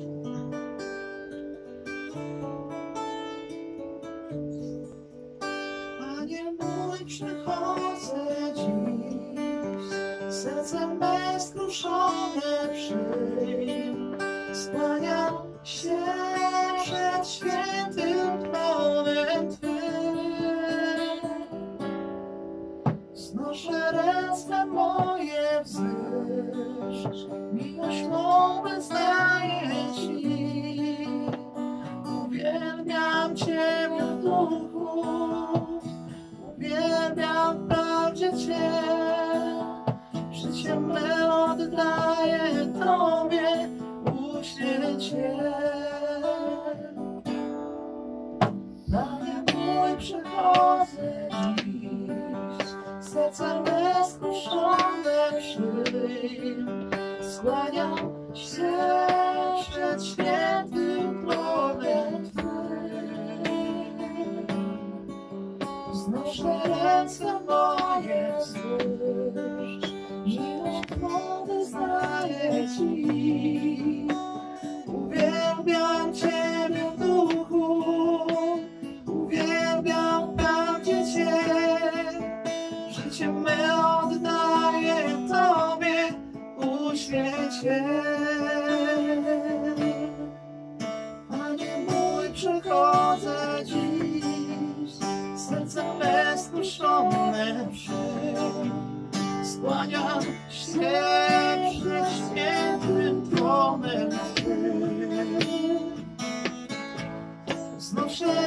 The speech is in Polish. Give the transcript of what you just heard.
Panie mój, przychodzę dziś, sercem bezkruszone przyjm. Skłaniam się przed świętym tronem Twym. Znoszę ręce moje wzwyż, miłość mą wyznaję Ci. Uwielbiam Ciebie w duchu, uwielbiam w prawdzie Cię. Życie me oddaję Tobie, uśnię Cię. Panie mój, przychodzę dziś, sercem bezkruszone przyjm. Skłaniam się przed świętym tronem Twym. Znoszę ręce moje wzwyż, miłość Twą wyznaję Ci. Uwielbiam Ciebie w duchu, uwielbiam w prawdzie Cię. Życie me oddaję Tobie, uświęć Cię. Panie mój, przychodzę dziś, serce bezkruszone przyjm. Skłaniam się przed świętym tronem Twym. Znoszę